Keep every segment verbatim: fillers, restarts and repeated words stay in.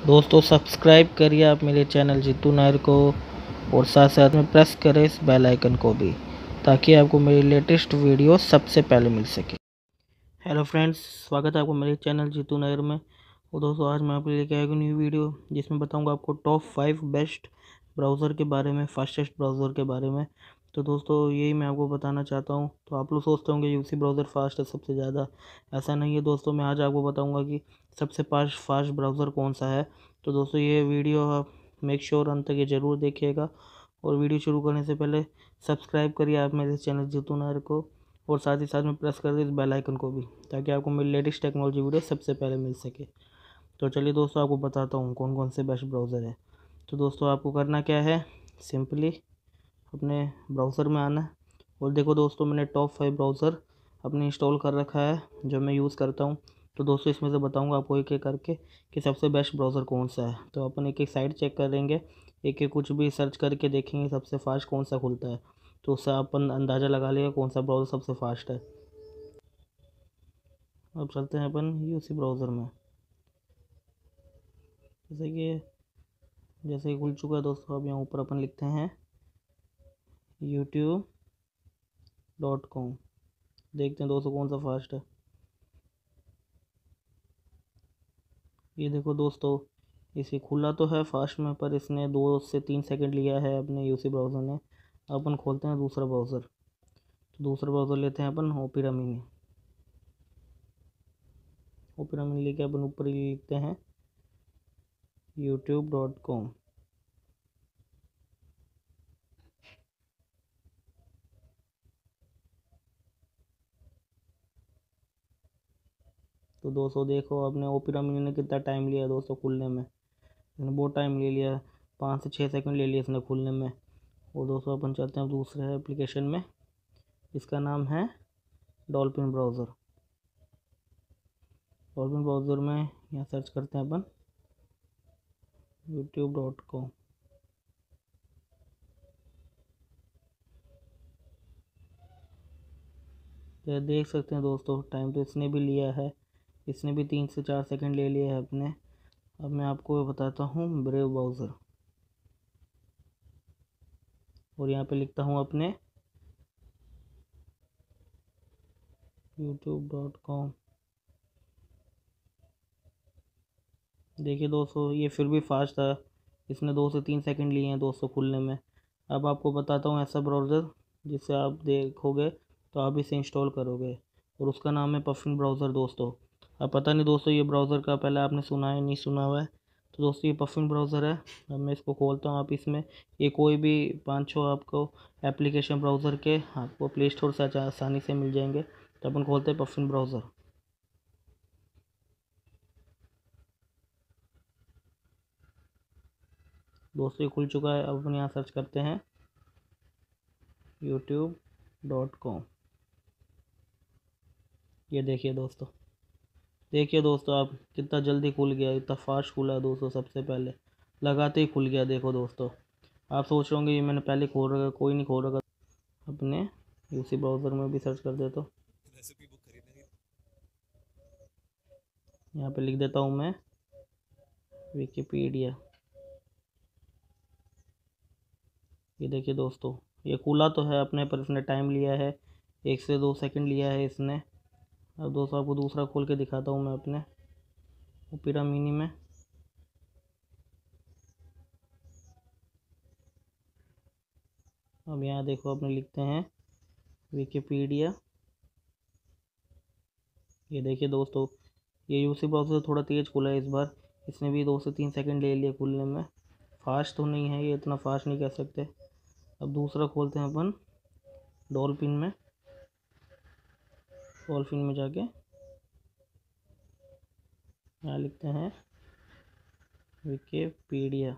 दोस्तों सब्सक्राइब करिए आप मेरे चैनल जीतू नायर को और साथ साथ में प्रेस करें इस बेल आइकन को भी, ताकि आपको मेरी लेटेस्ट वीडियो सबसे पहले मिल सके। हेलो फ्रेंड्स, स्वागत है आपको मेरे चैनल जीतू नायर में। और दोस्तों आज मैं आपको लेके आया हूँ न्यू वीडियो जिसमें बताऊंगा आपको टॉप फाइव बेस्ट ब्राउज़र के बारे में, फास्टेस्ट ब्राउज़र के बारे में। तो दोस्तों यही मैं आपको बताना चाहता हूँ। तो आप लोग सोचते होंगे यूसी ब्राउज़र फास्ट है सबसे ज़्यादा, ऐसा नहीं है दोस्तों। मैं आज आपको बताऊंगा कि सबसे फास्ट फास्ट ब्राउज़र कौन सा है। तो दोस्तों ये वीडियो आप मेक श्योर अंत तक ये ज़रूर देखिएगा। और वीडियो शुरू करने से पहले सब्सक्राइब करिए आप मेरे चैनल जीतू नायर को, और साथ ही साथ में प्रेस कर दें इस बेल आइकन को भी, ताकि आपको मेरी लेटेस्ट टेक्नोलॉजी वीडियो सबसे पहले मिल सके। तो चलिए दोस्तों आपको बताता हूँ कौन कौन से बेस्ट ब्राउज़र है। तो दोस्तों आपको करना क्या है, सिंपली अपने ब्राउज़र में आना है। और देखो दोस्तों मैंने टॉप फाइव ब्राउज़र अपने इंस्टॉल कर रखा है जो मैं यूज़ करता हूँ। तो दोस्तों इसमें से बताऊँगा आपको एक एक करके कि सबसे बेस्ट ब्राउज़र कौन सा है। तो अपन एक एक साइट चेक करेंगे, एक एक कुछ भी सर्च करके देखेंगे सबसे फास्ट कौन सा खुलता है। तो उससे अपन अंदाज़ा लगा लेगा कौन सा ब्राउज़र सबसे फास्ट है। अब चलते हैं अपन यूसी ब्राउज़र में। जैसे कि जैसे ही खुल चुका है दोस्तों, अब यहाँ ऊपर अपन लिखते हैं यूट्यूब डॉट कॉम। देखते हैं दोस्तों कौन सा फास्ट है। ये देखो दोस्तों, इसे खुला तो है फास्ट में, पर इसने दो से तीन सेकंड लिया है अपने यूसी ब्राउज़र ने। अपन खोलते हैं दूसरा ब्राउज़र। तो दूसरा ब्राउज़र लेते हैं अपन ओपेरा मिनी। ओपेरा मिनी लेके अपन ऊपर ही लिखते हैं यूट्यूब डॉट कॉम। तो दोस्तों देखो अपने ओपेरा मिनी ने कितना टाइम लिया दोस्तों खुलने में। इसने बहुत टाइम ले लिया, पाँच से छः सेकंड ले लिया इसने खुलने में। और दोस्तों अपन चलते हैं दूसरे एप्लीकेशन में, इसका नाम है डॉल्फिन ब्राउज़र। डॉल्फिन ब्राउज़र में यहाँ सर्च करते हैं अपन यूट्यूब डॉट कॉम। तो देख सकते हैं दोस्तों टाइम तो इसने भी लिया है, इसने भी तीन से चार सेकंड ले लिया है अपने। अब मैं आपको बताता हूँ ब्रेव ब्राउज़र, और यहाँ पे लिखता हूँ अपने यूट्यूब डॉट कॉम। देखिए दोस्तों ये फिर भी फास्ट था, इसने दो से तीन सेकंड लिए हैं दोस्तों खुलने में। अब आपको बताता हूँ ऐसा ब्राउज़र जिससे आप देखोगे तो आप इसे इंस्टॉल करोगे, और उसका नाम है पफिन ब्राउज़र दोस्तों। अब पता नहीं दोस्तों ये ब्राउज़र का पहले आपने सुना है नहीं सुना हुआ है। तो दोस्तों ये पफिन ब्राउज़र है। अब मैं इसको खोलता हूँ। आप इसमें ये कोई भी पाँच छः आपको एप्लीकेशन ब्राउज़र के आपको प्ले स्टोर से आसानी से मिल जाएंगे। तो अपन खोलते हैं पफिन ब्राउज़र। दोस्तों ये खुल चुका है। अब अपन यहाँ सर्च करते हैं यूट्यूब डॉट कॉम। ये देखिए दोस्तों, देखिए दोस्तों आप कितना जल्दी खुल गया, इतना फास्ट खुला है दोस्तों। सबसे पहले लगाते ही खुल गया। देखो दोस्तों आप सोच रहे होंगे ये मैंने पहले खोल रखा, कोई नहीं खोल रखा। अपने यूसी ब्राउज़र में भी सर्च कर देता हूँ। यहाँ पे लिख देता हूँ मैं विकिपीडिया। ये देखिए दोस्तों ये खुला तो है अपने, पर इसने टाइम लिया है, एक से दो सेकंड लिया है इसने। अब दोस्तों आपको दूसरा खोल के दिखाता हूँ मैं अपने ओपेरा मिनी में। अब यहाँ देखो अपने लिखते हैं विकिपीडिया। ये देखिए दोस्तों ये यूसी ब्राउज़र थोड़ा तेज़ खुला है इस बार, इसने भी दो से तीन सेकंड ले लिए खुलने में। फास्ट तो नहीं है ये, इतना फास्ट नहीं कह सकते। अब दूसरा खोलते हैं अपन डॉल्फिन में। डॉल्फिन में जाके यहाँ लिखते हैं विकिपीडिया।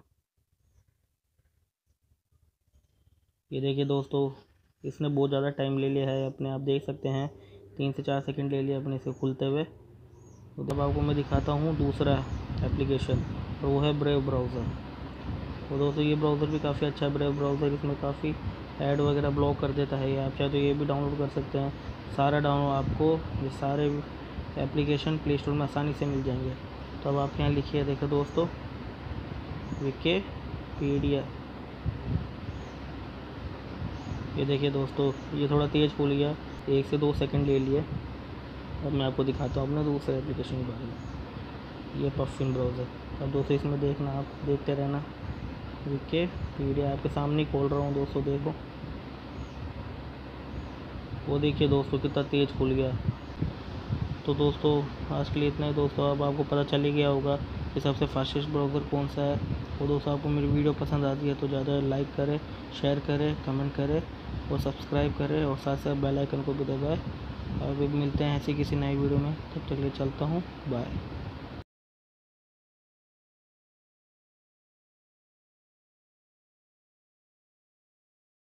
ये देखिए दोस्तों इसने बहुत ज़्यादा टाइम ले लिया है अपने, आप देख सकते हैं तीन से चार सेकंड ले लिया अपने इसे खुलते हुए। तो तब आपको मैं दिखाता हूँ दूसरा एप्लीकेशन, और वो है ब्रेव ब्राउज़र। तो दोस्तों ये ब्राउज़र भी काफ़ी अच्छा है ब्रेव ब्राउज़र। इसमें काफ़ी ऐड वगैरह ब्लॉक कर देता है ये, आप चाहे तो ये भी डाउनलोड कर सकते हैं। सारा डाउनलोड आपको ये सारे एप्लीकेशन प्ले स्टोर में आसानी से मिल जाएंगे। तो अब आप यहाँ लिखिए, देखो दोस्तों विकिपीडिया। ये देखिए दोस्तों, ये थोड़ा तेज़ खुल गया, एक से दो सेकंड ले लिए। अब मैं आपको दिखाता हूँ अपने दूसरे एप्लीकेशन के बारे में। ये पफिन ब्राउज़र। अब दोस्तों इसमें देखना, आप देखते रहना। विकिपीडिया आपके सामने ही खोल रहा हूँ दोस्तों, देखो। वो देखिए दोस्तों कितना तेज़ खुल गया। तो दोस्तों आज के लिए इतना ही दोस्तों। अब आपको पता चल ही गया होगा कि सबसे फास्टेस्ट ब्राउज़र कौन सा है। वो दोस्तों आपको मेरी वीडियो पसंद आती है तो ज़्यादा लाइक करें, शेयर करें, कमेंट करें और सब्सक्राइब करें और साथ साथ बेल आइकन को भी दबाएं। अब मिलते हैं ऐसी किसी नई वीडियो में, तब तक के लिए चलता हूँ, बाय।